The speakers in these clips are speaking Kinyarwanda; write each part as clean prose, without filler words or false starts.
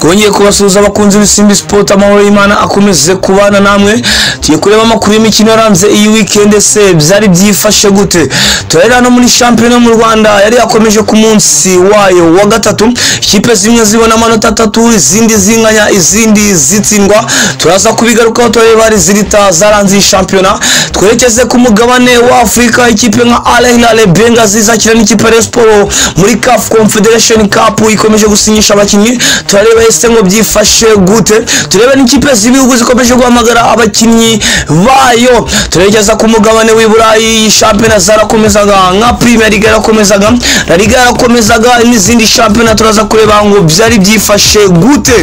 twongeye kubasuhuza abakunzi b'Isimbi Sport, amahoro y'Imana akomeze kubana namwe. Tugiye kureba amakuru y'imikino yaranze iyi weekend. Se byari byifashe gute? Turera no muri shampiyona mu Rwanda yari yakomeje ku munsi wayo wa gatatu. Ikipe zimwe zibona amanota 3, izindi zinganya, izindi zitsindwa. Turaza kubigarukaho tureba ari zirita zaranze iyi shampiyona. Twerekeze ku mugabane wa Afrika, ikipe nka Al Hilal Benghazi izakira n'ikipe ya Sport muri CAF Confederation Cup ikomeje gusinyisha abakinnyi. Turareba ese ngo byifashe gute, turebe n'ikipe z'ibihugu zikomeje guhamagara abakinnyi bayo. Turegeza ku mugabane w'Iburayi, shampiyona zarakomezaga nka Premier League yarakomezaga, La Liga yarakomezaga, n'izindi shampiyona turaza kureba ngo byari byifashe gute.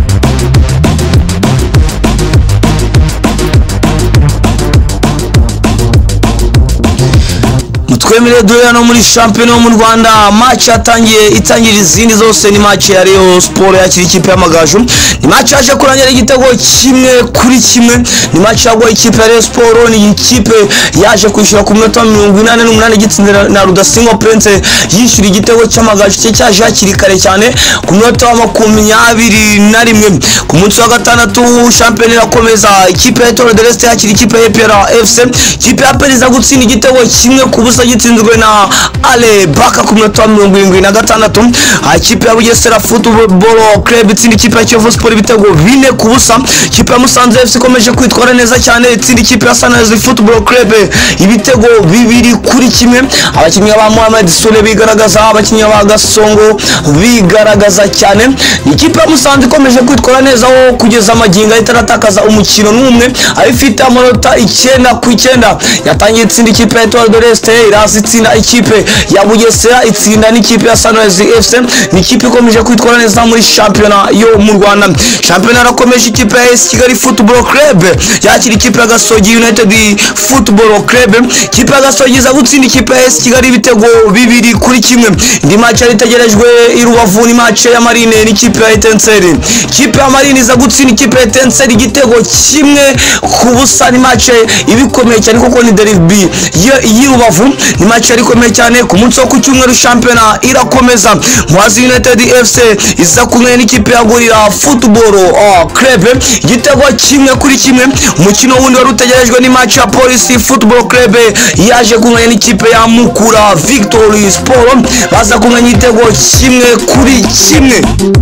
Twemere duhera no muri shampiyona mu Rwanda. Match itangira izindi zose ni match ya Rayon Sport yakira ikipe y'Amagaju. Ni match yaje kurangira igitego kimwe kuri kimwe. Ni match yagwa ikipe ya Rayon Sport, ni ikipe yaje kwishura ku minota 88 gitsindira na Rudasingwa Prince yishura igitego cy'Amagaju cye cyaje hakiri kare cyane ku minota 21. Ku munsi wa gatandatu shampiyona irakomeza, ikipe ya Etoile de l'Est yakira ikipe ya APR FC. Ikipe ya APR iza gutsinda igitego kimwe ku busa gitsinzwe na Ale Baka ku minota 76. Ikipe ya Bugesera Football Club itsinda ikipe ya Kiyovu Sport ibitego 4 ku busa. Ikipe ya Musanze FC ikomeje kwitwara neza cyane, itsinda ikipe ya Sunrise Football Club ibitego 2 kuri kimwe. Abakinnyi ba Mohamed Sule bigaragaza, abakinnyi ba Gasongo bigaragaza cyane. Ikipe ya Musanze ikomeje kwitwara neza aho kugeza amaginga itaratakaza umukino n'umwe, ayifite amanota 9/9. Yatangiye itsinda ikipe ya Etoile de l'Est, irazitsinda ikipe ya Bugesera, itsinda n'ikipe ya Sunrise FC. Ni ikipe ikomeje kwitwara neza muri shampiyona yo mu Rwanda. Shampiyona rakomeje, ikipe ya AS Kigali Football Club yakira ikipe ya Gasogi United Football Club. Ikipe ya Gasogi iza gutsinda ikipe ya AS Kigali ibitego 2 kuri kimwe. Indi match yaritegerejwe i Rubavu ni match ya Marine n'ikipe ya Etincelle. Ikipe ya Marine iza gutsinda ikipe ya Etincelle igitego kimwe ku busa. Ni match ibikomeye cyane kuko ni derby yi Rubavu, ni match ikomeye cyane. Ku munsi wo ku cyumweru shampiyona irakomeza, Muhazi United FC iza kumwe n'ikipe ya Gorilla Football Club igitego kimwe kuri kimwe. Umukino wundi wari utegerejwe ni match ya Police Football Club yaje kumwe n'ikipe ya Mukura Victory Sport, baza kumwe n'igitego kimwe kuri kimwe.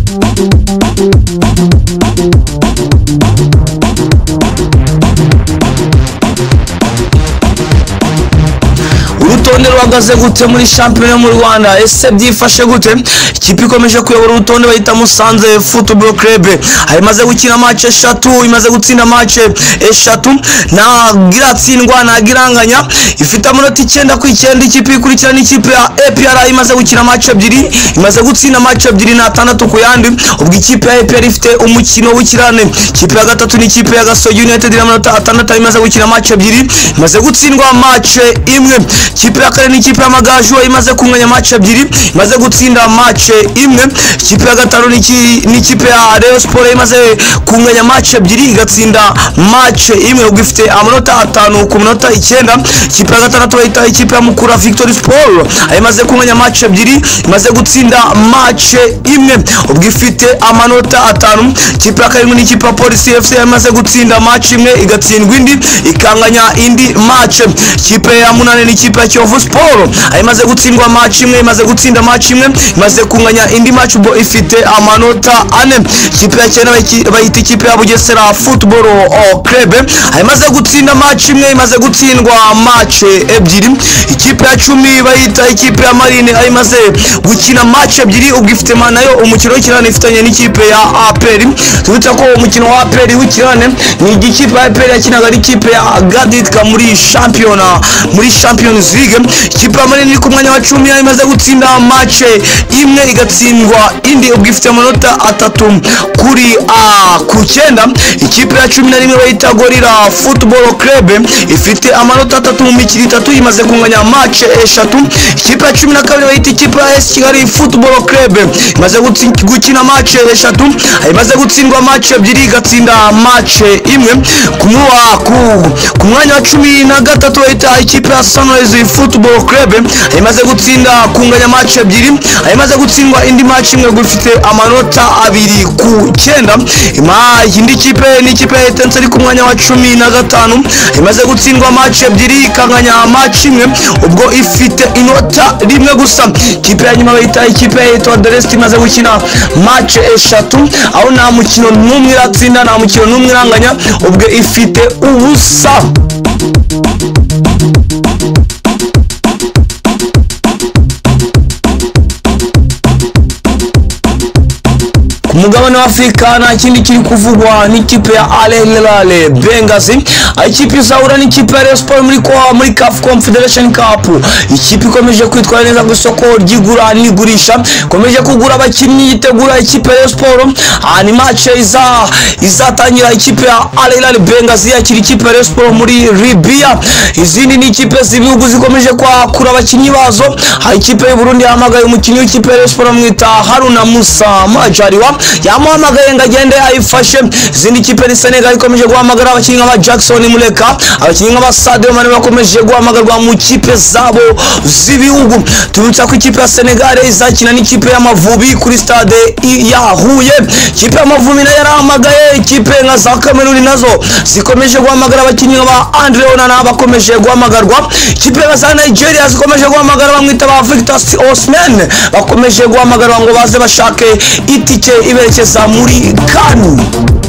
Urutonde rwagaze gute muri shampiyona mu Rwanda? Ese byifashe gute? Ikipe ikomeje kuyobora urutonde bayita Musanze Football Club, imaze gukina match 3, imaze gutsinda match 3, na giratsindwa na giranganya, ifite amanota 9/9. Ikipe ikurikira n'ikipe ya APR imaze gukina match 2, imaze gutsinda match 2 na 6 ku yandi. Ubwo ikipe ya APR ifite umukino w'ikirane. Ikipe ya gatatu ni ikipe ya Gasogi United n'amanota 6, imaze gukina match 2, imaze gutsindwa match 1. Ikipe ya kane ni ikipe ya Amagaju imaze kunganya match 2, imaze gutsinda match 1. Ikipe ya gatanu ni ikipe ya Rayon Sport imaze kunganya match 2 igatsinda match 1, ubwo ifite amanota 5 ku minota 9. Ikipe ya gatandatu bayita ikipe ya Mukura Victory Sport imaze kunganya match 2, imaze gutsinda match 1, ubwo ifite amanota 5. Ikipe ya karindwi ni ikipe ya Police FC imaze gutsinda match 1 igatsindwa indi ikanganya indi match. Ikipe ya munane ni ikipe ya Kiyovu Sport imaze gutsindwa match 1, imaze gutsinda match 1, imaze kunganya indi match bo ifite amanota 4. Ikipe ya cyenda bayita ikipe ya Bugesera Football Club imaze gutsinda match 1, imaze gutsindwa match 2. Ikipe ya 10 bayita ikipe ya Marine imaze gukina match 2, ubwo ifite nayo umukino w'ikirane ifitanye n'ikipe ya APR. Tubitse ko umukino wa APR w'ikirane ni ikipe ya APR yakinaga n'ikipe ya Gaditka muri Champions League. Ikipe ya Marine iri ku mwanya wa 10 imaze gutsinda match 1 igatsindwa indi, ubwo ifite amanota 3 kuri ku 9. Ikipe ya 11 bayita Gorilla Football Club ifite amanota 3 mu mikino 3, imaze kunganya match 3. Ikipe ya 12 bayita ikipe ya AS Kigali Football Club imaze gukina match 3, imaze gutsindwa match 2 igatsinda match 1. Ku mwanya wa 13 bayita ikipe ya Sunrise Football Club imaze gutsinda kunganya match ebyiri, imaze gutsindwa indi match imwe gufite amanota 2-9. Indi kipe ni kipe ya Etense ari ku mwanya wa 15, imaze gutsindwa match ebyiri ikanganya match imwe, ubwo ifite inota rimwe gusa. Kipe ya nyuma bayita ikipe ya Etoile de l'Est imaze gukina match 3, aho nta mukino n'umwe iratsinda, nta mukino n'umwe iranganya, ubwo ifite ubusa. Umugabane wa Afrika nta kindi kiri kuvugwa n'ikipe ya Al Hilal Benghazi. Ikipe izahura n'ikipe ya Sport muri CAF Confederation Cup. Ikipe ikomeje kwitwara neza ku isoko ry'igura n'igurisha, ikomeje kugura abakinnyi yitegura ikipe ya Sport. Ni match izatangira ikipe ya Al Hilal Benghazi yakira ikipe ya Sport muri Libya. Izindi ni ikipe z'ibihugu zikomeje kwakura abakinnyi bazo. Ikipe y'u Burundi yahamagaye umukinnyi w'ikipe ya Sport mwita Haruna Musa Majaliwa, yamuhamagaye ngo agende ayifashe. Izindi kipe ni Senegal ikomeje guhamagara abakinnyi nka Jackson Muleka, abakinnyi nka Sadio Mane bakomeje guhamagarwa mu kipe zabo z'ibihugu. Tubutsa ko ikipe ya Senegal izakina n'ikipe y'Amavubi kuri stade ya Huye. Ikipe y'Amavubi nayo yarahamagaye ikipe nka za Cameroon nazo zikomeje guhamagara abakinnyi nka Andre Onana bakomeje guhamagarwa. Ikipe za Nigeria zikomeje guhamagara bamwita ba Victor Osimhen, bakomeje guhamagarwa ngo baze bashake itike iberekeza muri CAN.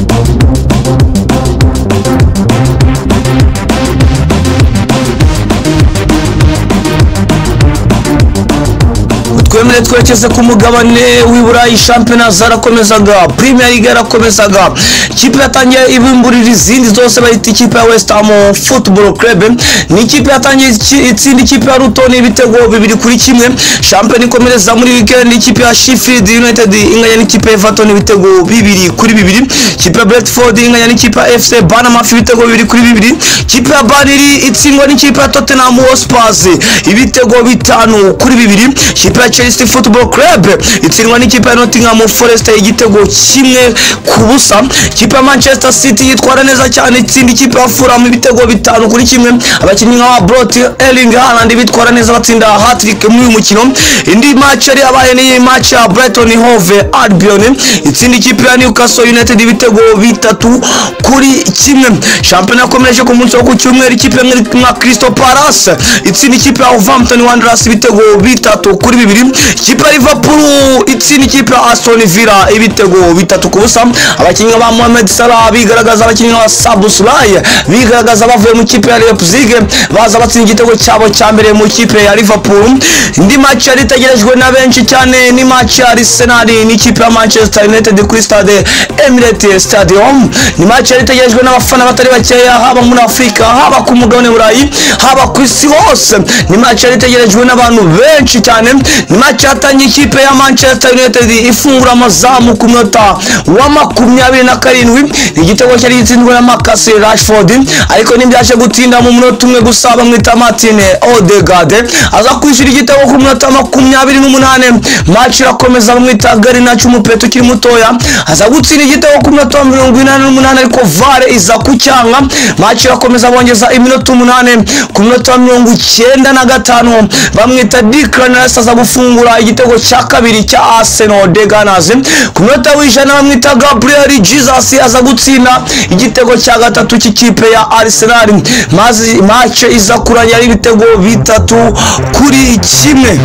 Twemere twekeze ku mugabane w'Iburayi. Shampiyona zarakomezaga, Premier League yarakomezaga, ikipe yatangiye ibimburira izindi zose bayita ikipe ya West Ham Football Club. Ni ikipe yatangiye itsinda ikipe ya Luton ibitego 2-1. Shampiyona ikomereza muri weekend, ikipe ya Sheffield United inganya n'ikipe ya Everton ibitego 2-2. Ikipe ya Brentford inganya n'ikipe ya FC Bournemouth ibitego 2-2. Ikipe ya Burnley itsindwa n'ikipe ya Tottenham Hotspur ibitego 5-2. Ikipe ya Chelsea Football Club itsindwa n'ikipe ya Nottingham Forest igitego 1-0. Ikipe ya Manchester City yitwara neza cyane itsinda ikipe ya Fulham ibitego 5-1. Abakinnyi nka Brot Erling Haaland bitwara neza batsinda hat-trick muri uyu mukino. Indi match yari yabaye ni match ya Brighton Hove Albion itsinda ikipe ya Newcastle United ibitego 3-1. Shampiyona yakomeje ku munsi wo ku cyumweru, ikipe nka Crystal Palace itsinda ikipe ya Wolverhampton Wanderers ibitego 3-2. Ikipe ya Liverpool itsinda ikipe ya Aston Villa ibitego 3-0. Abakinnyi ba Mohamed Salah bigaragaza, abakinnyi ba Szoboszlai bigaragaza bavuye mu kipe ya Leipzig baza batsinda igitego cyabo cya mbere mu kipe ya Liverpool. Indi match yari itegerejwe na benshi cyane ni match ya Arsenal n'ikipe ya Manchester United kuri stade Emirates Stadium. Ni match yari itegerejwe n'abafana batari bakeya, haba muri Afrika, haba ku mugabane Burayi, haba ku isi hose. Ni match yari itegerejwe n'abantu benshi cyane. Ni match yatangiye ikipe ya Manchester United ifungura amazamu ku munota wa 27. Igitego cyari gitsindwa na Marcus Rashford, ariko ntibyaje gutinda mu munota umwe gusa bamwita Martin Odegaard aza kwishira igitego ku munota 28. Match irakomeza bamwita Garnacho umupeto ukiri mutoya aza gutsinda igitego ku munota 48, ariko VAR iza kucyanga. Match irakomeza bongeza iminota 8 ku munota 95 bamwita Declan Rice aza gufungura igitego cya kabiri cya Arsenal de Gunners. Ku munota w'ijana bamwita Gabriel Jesus aza gutsinda igitego cya gatatu cy'ikipe ya Arsenal. Mazi match iza kuranya ibitego 3-1.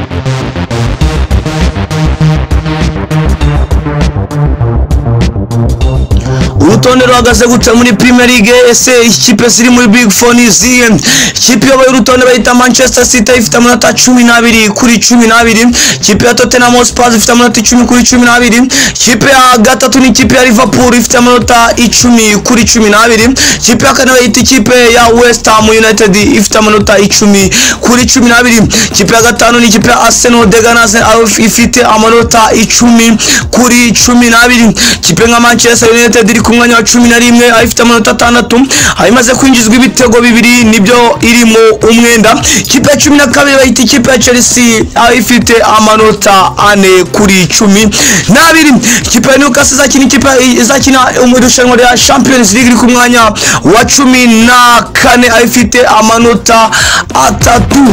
Urutonde ruhagaze gutse muri Premier League. Ese ikipe ziri muri Big Four ni izihe? Ikipe yabaye urutonde bayita Manchester City ifite amanota 12-12. Ikipe ya Tottenham Hotspur ifite amanota 10-12. Ikipe ya gatatu ni ikipe ya Liverpool ifite amanota 10-12. Ikipe ya kane bayita ikipe ya West Ham United ifite amanota 10-12. Ikipe ya gatanu ni ikipe ya Arsenal de Gunners ifite amanota 10-12. Ikipe nka Manchester United iri ku mwanya ya 11 ayifite amanota 6 ayimaze kwinjizwa ibitego bibiri nibyo irimo umwenda. Ikipe ya 12 bayita ikipe ya Chelsea ayifite amanota 4 kuri 12. Ikipe ya Newcastle izakina umurushanwa rya Champions League iri ku mwanya wa 14 ayifite amanota 3.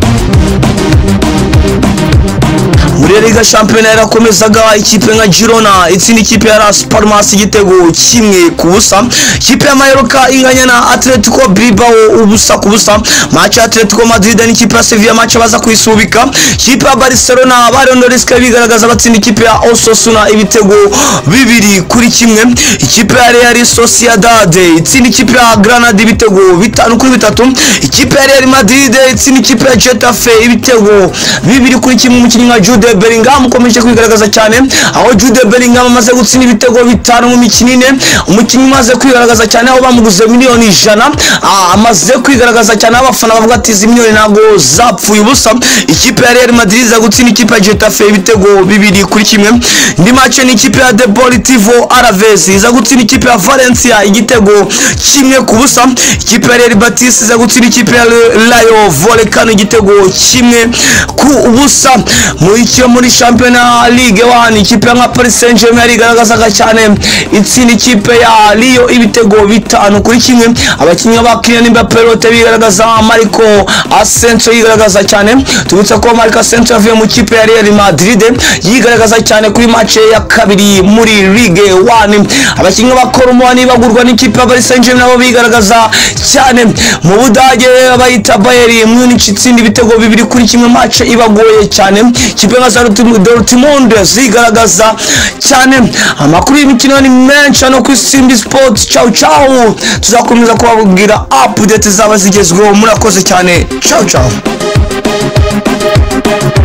muri Liga Champions yarakomezaga ikipe nka Girona itsinda ikipe ya Las Palmas igitego 1-0. Ikipe ya Mallorca inganya na Atletico Bilbao ubusa ku busa. Match ya Atletico Madrid n'ikipe ya Sevilla match baza kuyisubika. Ikipe ya Barcelona barondoreka bigaragaza batsinda ikipe ya Osasuna ibitego 2-1. Ikipe ya Real Sociedad itsinda ikipe ya Granada ibitego 5-3. Ikipe ya Real Madrid itsinda ikipe ya Getafe ibitego 2-1. Umukinnyi nka Jude Bellingham ukomeje kwigaragaza cyane, aho Jude Bellingham amaze gutsinda ibitego 5 mu mikino 4. Umukinnyi maze kwigaragaza cyane aho bamuguze miliyoni 100, amaze kwigaragaza cyane abafana bavuga ati izi miliyoni ntago zapfuye ubusa. Ikipe ya Real Madrid za gutsinda ikipe ya Getafe ibitego 2-1. Ndi match ni ikipe ya Deportivo Alaves za gutsinda ikipe ya Valencia igitego 1-0. Ikipe ya Real Betis za gutsinda ikipe ya Rayo Vallecano igitego 1-0. muri Champions League 1 ikipe ya Paris Saint-Germain igaragazaga cyane itsinda ikipe ya Lyon ibitego 5-1. Abakinnyi ba Kylian Mbappé bigaragaza, Marco Asensio yigaragaza cyane. Tubutse ko Marco Asensio avuye mu kipe ya Real Madrid yigaragaza cyane kuri match ya kabiri muri Ligue 1. Abakinnyi ba Koromani bagurwa n'ikipe ya Paris Saint-Germain nabo bigaragaza cyane. Mu Budage bayita Bayern Munich itsinda ibitego 2-1 match ibagoye cyane. Ikipe ya Dortmund zigaragaza cyane. Amakuru y'imikino ni menshi no ku Simbi Sports. Ciao tuzakomeza kubabwira update zaba zigezweho. Murakoze cyane. Ciao.